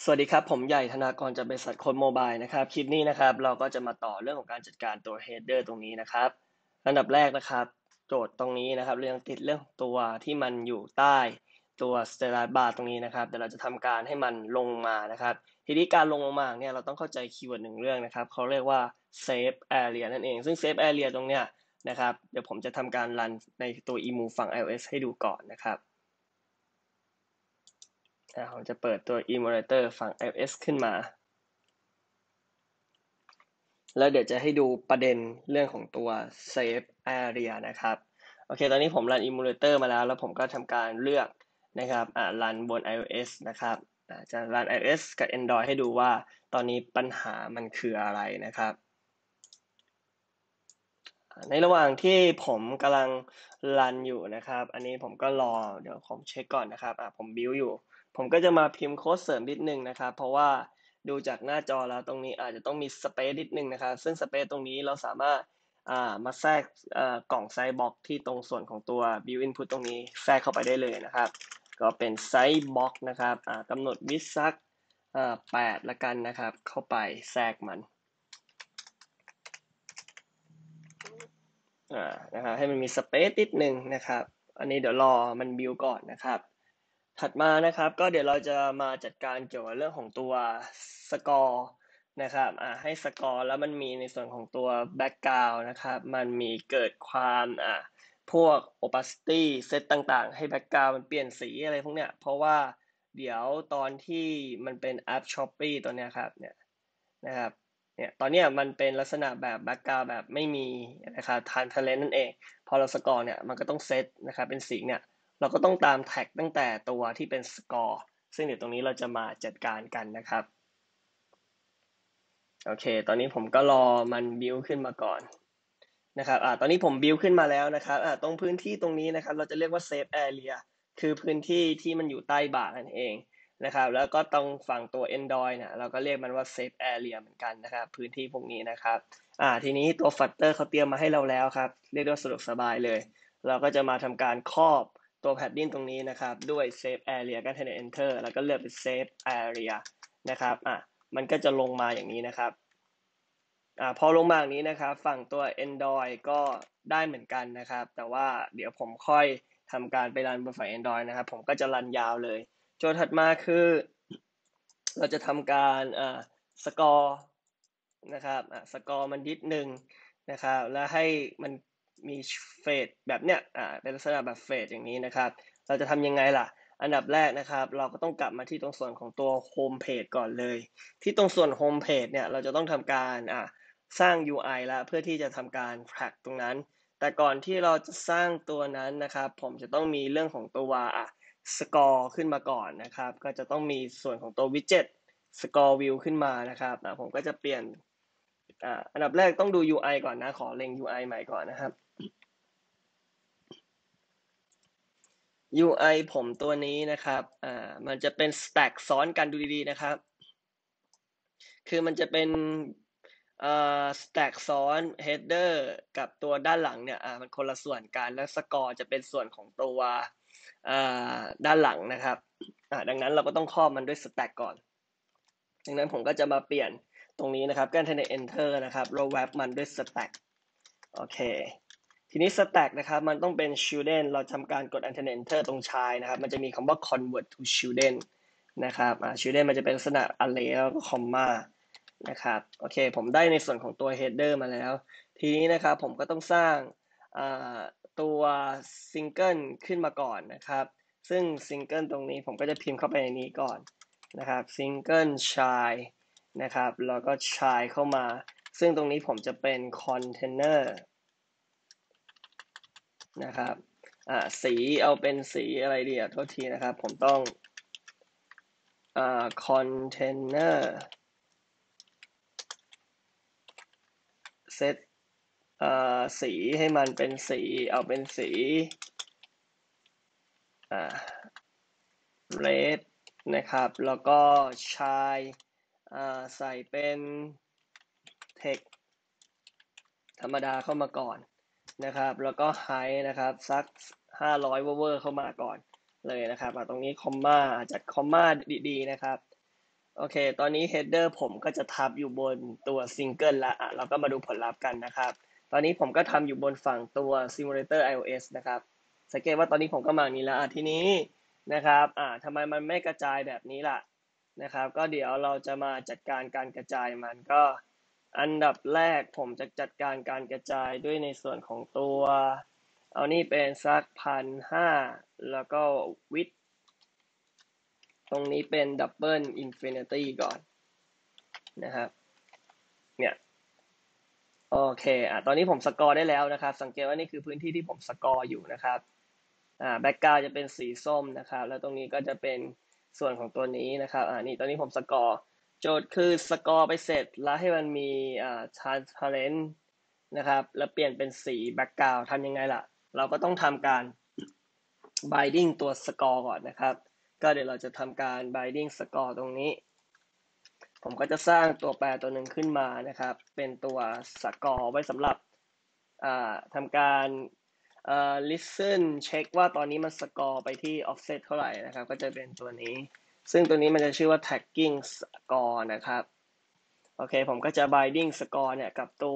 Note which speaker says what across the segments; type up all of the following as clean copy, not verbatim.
Speaker 1: สวัสดีครับผมใหญ่ธนากรจากบริษัทโค้ดโมบายนะครับคลิปนี้นะครับเราก็จะมาต่อเรื่องของการจัดการตัว header ตรงนี้นะครับอันดับแรกนะครับโจทย์ตรงนี้นะครับเรื่องติดเรื่องตัวที่มันอยู่ใต้ตัว status bar ตรงนี้นะครับเดี๋ยวเราจะทำการให้มันลงมานะครับทีนี้การลงมาเนี่ยเราต้องเข้าใจคีย์เวิร์ดหนึ่งเรื่องนะครับเขาเรียกว่า save area นั่นเองซึ่ง save area ตรงเนี้ยนะครับเดี๋ยวผมจะทำการรันในตัว emu ฝั่ง iOS ให้ดูก่อนนะครับผมจะเปิดตัว emulator ฝั่ง iOS ขึ้นมาแล้วเดี๋ยวจะให้ดูประเด็นเรื่องของตัว save area นะครับโอเคตอนนี้ผมรัน emulator มาแล้วผมก็ทำการเลือกนะครับรันบน iOS นะครับจะรัน iOS กับ Android ให้ดูว่าตอนนี้ปัญหามันคืออะไรนะครับในระหว่างที่ผมกำลังรันอยู่นะครับอันนี้ผมก็รอเดี๋ยวผมเช็คก่อนนะครับผมบิวอยู่ผมก็จะมาพิมพ์โค้ดเสริมนิดนึงนะครับเพราะว่าดูจากหน้าจอแล้วตรงนี้อาจจะต้องมีสเปซนิดนึงนะครับซึ่งสเปซตรงนี้เราสามารถมาแทรกกล่องไซส์บล็อกที่ตรงส่วนของตัว build input ตรงนี้แทรกเข้าไปได้เลยนะครับก็เป็นไซส์บล็อกนะครับกำหนดวิดสัก8ละกันนะครับเข้าไปแทรกมัน นะครับให้มันมีสเปซนิดนึงนะครับอันนี้เดี๋ยวรอมันบิวก่อนนะครับถัดมานะครับก็เดี๋ยวเราจะมาจัดการเกี่ยวกับเรื่องของตัวสกอร์นะครับให้สกอร์แล้วมันมีในส่วนของตัวแบ็กกราวด์นะครับมันมีเกิดความพวก opacity เซตต่างๆให้แบ็กกราวด์มันเปลี่ยนสีอะไรพวกเนี้ยเพราะว่าเดี๋ยวตอนที่มันเป็นแอป Shopee ตัวเนี้ยครับเนี่ยนะครับ เนี่ยตอนนี้มันเป็นลักษณะแบบแบ็กกราวด์แบบไม่มีนะครับทานทเลนนั่นเองพอเราสกอร์เนี่ยมันก็ต้องเซตนะครับเป็นสีเนี่ยเราก็ต้องตามแท็กตั้งแต่ตัวที่เป็นสกอร์ซึ่งเดี๋ยวตรงนี้เราจะมาจัดการกันนะครับโอเคตอนนี้ผมก็รอมันบิวขึ้นมาก่อนนะครับตอนนี้ผมบิวขึ้นมาแล้วนะครับตรงพื้นที่ตรงนี้นะครับเราจะเรียกว่าเซฟแอเรียคือพื้นที่ที่มันอยู่ใต้บ่านั่นเองนะครับแล้วก็ตรงฝั่งตัว Android เนี่ยเราก็เรียกมันว่า Safe Area เหมือนกันนะครับพื้นที่พวกนี้นะครับทีนี้ตัว Flutter เขาเตรียมมาให้เราแล้วครับเรียกว่าสะดวกสบายเลยเราก็จะมาทำการครอบตัว padding ตรงนี้นะครับด้วย Safe Area ก็ Enter แล้วก็เลือกเป็น Safe Area นะครับมันก็จะลงมาอย่างนี้นะครับพอลงมาอย่างนี้นะครับฝั่งตัว Android ก็ได้เหมือนกันนะครับแต่ว่าเดี๋ยวผมค่อยทำการไปรันบนฝั่ง Android นะครับผมก็จะรันยาวเลยโจทย์ถัดมาคือเราจะทำการสกอร์นะครับสกอร์มันนิดหนึ่งนะครับแล้วให้มันมีเฟดแบบเนี้ยเป็นลักษณะแบบเฟดอย่างนี้นะครับเราจะทำยังไงล่ะอันดับแรกนะครับเราก็ต้องกลับมาที่ตรงส่วนของตัวโฮมเพจก่อนเลยที่ตรงส่วนโฮมเพจเนี่ยเราจะต้องทำการสร้าง UI แล้วเพื่อที่จะทำการ track ตรงนั้นแต่ก่อนที่เราจะสร้างตัวนั้นนะครับผมจะต้องมีเรื่องของตัวสกอร์ขึ้นมาก่อนนะครับก็จะต้องมีส่วนของตัว widget score view ขึ้นมานะครับผมก็จะเปลี่ยนอันดับแรกต้องดู UI ก่อนนะขอเล็ง UI ใหม่ก่อนนะครับ UI ผมตัวนี้นะครับมันจะเป็น stack ซ้อนกันดูดีๆนะครับคือมันจะเป็นstack ซ้อน header กับตัวด้านหลังเนี่ยมันคนละส่วนกันแล้วสกอร์จะเป็นส่วนของตัวด้านหลังนะครับดังนั้นเราก็ต้องครอบมันด้วย stack ก่อนดังนั้นผมก็จะมาเปลี่ยนตรงนี้นะครับก็ใน enter นะครับเราแวบมันด้วย stack โอเคทีนี้ stack นะครับมันต้องเป็น children เราทำการกด enter ตรงชายนะครับมันจะมีคำว่า convert to children นะครับchildren มันจะเป็นลักษณะ array แล้วก็ comma นะครับโอเคผมได้ในส่วนของตัว header มาแล้วทีนี้นะครับผมก็ต้องสร้างตัว single ขึ้นมาก่อนนะครับซึ่ง single ตรงนี้ผมก็จะพิมพ์เข้าไปในนี้ก่อนนะครับ single child นะครับแล้วก็ child เข้ามาซึ่งตรงนี้ผมจะเป็น container นะครับสีเอาเป็นสีอะไรดีโทษทีนะครับผมต้องcontainer set สีให้มันเป็นสีเอาเป็นสีred นะครับแล้วก็ชายใส่เป็น text ธรรมดาเข้ามาก่อนนะครับแล้วก็ height นะครับสัก500เวอร์เข้ามาก่อนเลยนะครับตรงนี้คอมมาจัดคอมมาดีๆนะครับโอเคตอนนี้ header ผมก็จะทับอยู่บนตัว single ละเราก็มาดูผลลัพธ์กันนะครับตอนนี้ผมก็ทำอยู่บนฝั่งตัว simulator iOS นะครับสังเกตว่าตอนนี้ผมก็มาอย่างนี้แล้วทีนี้นะครับทำไมมันไม่กระจายแบบนี้ล่ะนะครับก็เดี๋ยวเราจะมาจัดการการกระจายมันก็อันดับแรกผมจะจัดการการกระจายด้วยในส่วนของตัวเอานี่เป็นสัก1,500แล้วก็ width ตรงนี้เป็น double infinity ก่อนนะครับเนี่ยโอเคตอนนี้ผมสกอร์ได้แล้วนะครับสังเกตว่านี่คือพื้นที่ที่ผมสกอร์อยู่นะครับแบ็กกราวด์จะเป็นสีส้มนะครับแล้วตรงนี้ก็จะเป็นส่วนของตัวนี้นะครับนี่ตอนนี้ผมสกอร์โจทย์คือสกอร์ไปเสร็จแล้วให้มันมีtransparent นะครับแล้วเปลี่ยนเป็นสีแบ็กกราวด์ทำยังไงล่ะเราก็ต้องทำการ binding ตัวสกอร์ก่อนนะครับก็เดี๋ยวเราจะทำการ binding สกอร์ตรงนี้ผมก็จะสร้างตัวแปรตัวหนึ่งขึ้นมานะครับเป็นตัวสกอร์ไว้สำหรับทำการlisten เช็คว่าตอนนี้มันสกอร์ไปที่ offset เท่าไหร่นะครับก็จะเป็นตัวนี้ซึ่งตัวนี้มันจะชื่อว่า tagging score นะครับโอเคผมก็จะ binding score เนี่ยกับตัว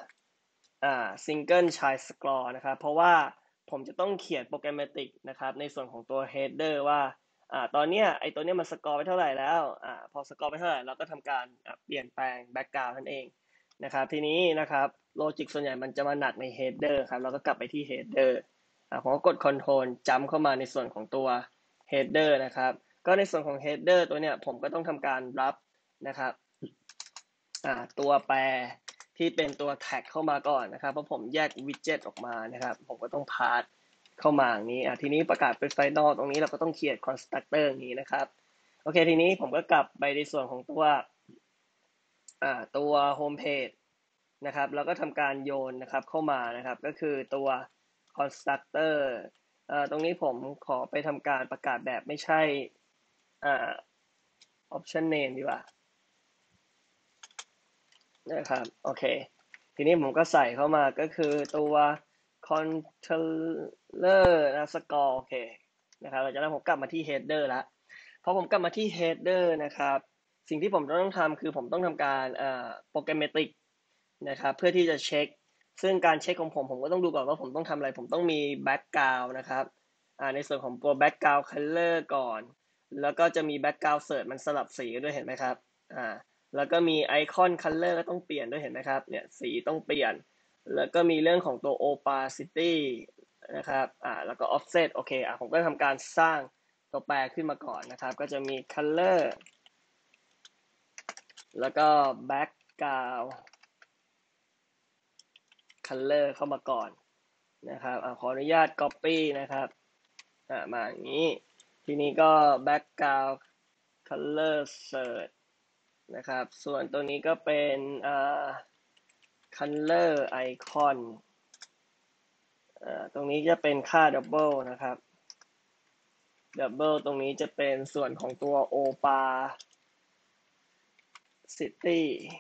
Speaker 1: single child score นะครับเพราะว่าผมจะต้องเขียนโปรแกรมนะครับในส่วนของตัว header ว่าตอนนี้ไอตัวนี้มันสกอร์ไปเท่าไหร่แล้วพอสกอร์ไปเท่าไหร่เราก็ทำการเปลี่ยนแปลง background นั่นเองนะครับทีนี้นะครับโลจิกส่วนใหญ่มันจะมาหนักใน header ครับเราก็กลับไปที่ header ผมก็กด control จัมเข้ามาในส่วนของตัว header นะครับก็ในส่วนของ header ตัวเนี้ยผมก็ต้องทำการรับนะครับตัวแปรที่เป็นตัว tag เข้ามาก่อนนะครับเพราะผมแยก widget ออกมานะครับผมก็ต้อง pass เข้ามาอย่างนี้ทีนี้ประกาศเป็น final ตรงนี้เราก็ต้องเขียน constructor อย่างนี้นะครับโอเคทีนี้ผมก็กลับไปในส่วนของตัว home page นะครับแล้วก็ทำการโยนนะครับเข้ามานะครับก็คือตัว constructor ตรงนี้ผมขอไปทำการประกาศแบบไม่ใช่option name ดีกว่านะครับโอเคทีนี้ผมก็ใส่เข้ามาก็คือตัว controller score โอเคนะครับหลังจากนั้นผมกลับมาที่ header แล้วพอผมกลับมาที่ header นะครับสิ่งที่ผมต้องทำคือผมต้องทำการprogrammatic นะครับเพื่อที่จะเช็คซึ่งการเช็คของผมก็ต้องดูก่อนว่าผมต้องทำอะไรผมต้องมี background นะครับในส่วนของตัว background color ก่อนแล้วก็จะมี background search มันสลับสีด้วยเห็นไหมครับแล้วก็มีไอคอน color ก็ต้องเปลี่ยนด้วยเห็นไหมครับเนี่ยสีต้องเปลี่ยนแล้วก็มีเรื่องของตัว opacity นะครับแล้วก็ offset โอเคผมก็ทำการสร้างตัวแปรขึ้นมาก่อนนะครับก็จะมี color แล้วก็ background color เข้ามาก่อนนะครับขออนุญาต copy นะครับมาอย่างนี้ทีนี้ก็ background color search นะครับส่วนตัวนี้ก็เป็นcolor icon ตรงนี้จะเป็นค่า double นะครับ double ตรงนี้จะเป็นส่วนของตัว opacity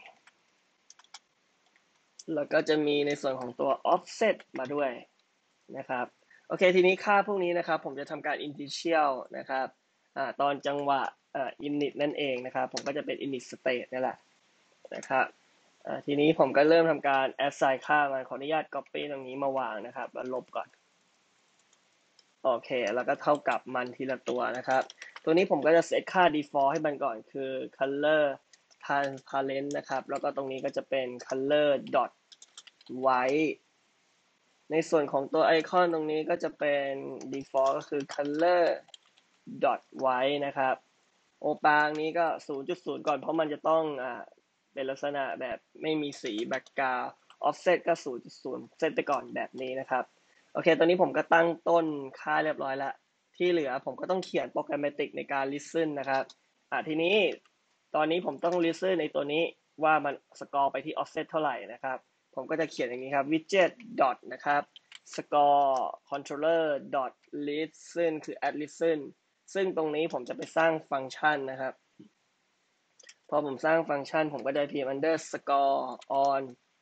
Speaker 1: แล้วก็จะมีในส่วนของตัว offset มาด้วยนะครับโอเคทีนี้ค่าพวกนี้นะครับผมจะทำการ initial นะครับตอนจังหวะinit นั่นเองนะครับผมก็จะเป็น init state นี่แหละนะครับทีนี้ผมก็เริ่มทำการ assign ค่ามาขออนุญาต copy ตรงนี้มาวางนะครับแล้วลบก่อนโอเคแล้วก็เท่ากับมันทีละตัวนะครับตัวนี้ผมก็จะเซตค่า default ให้มันก่อนคือ color transparent นะครับแล้วก็ตรงนี้ก็จะเป็น color dot white ในส่วนของตัวไอคอนตรงนี้ก็จะเป็น default ก็คือ color dot white นะครับโอปางนี้ก็ 0.0 ก่อนเพราะมันจะต้องเป็นลักษณะแบบไม่มีสี background offset ก็ 0.0 เซตไปก่อนแบบนี้นะครับโอเคตอนนี้ผมก็ตั้งต้นค่าเรียบร้อยแล้วที่เหลือผมก็ต้องเขียนโปรแกรมในการ listen นะครับทีนี้ตอนนี้ผมต้อง listen ในตัวนี้ว่ามันสกอร์ไปที่ offset เท่าไหร่นะครับผมก็จะเขียนอย่างนี้ครับ widget dot นะครับ score controller dot listen คือ add listen ซึ่งตรงนี้ผมจะไปสร้างฟังก์ชันนะครับพอผมสร้างฟังก์ชันผมก็จะพิมพ์ underscore on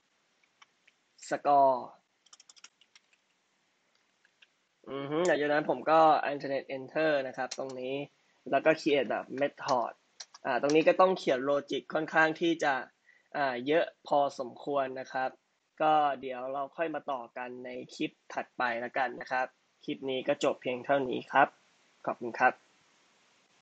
Speaker 1: score หลังจากนั้นผมก็ internet enter นะครับตรงนี้แล้วก็ create แบบ method ตรงนี้ก็ต้องเขียนโลจิกค่อนข้างที่จะเยอะพอสมควรนะครับก็เดี๋ยวเราค่อยมาต่อกันในคลิปถัดไปแล้วกันนะครับคลิปนี้ก็จบเพียงเท่านี้ครับขอบคุณครับ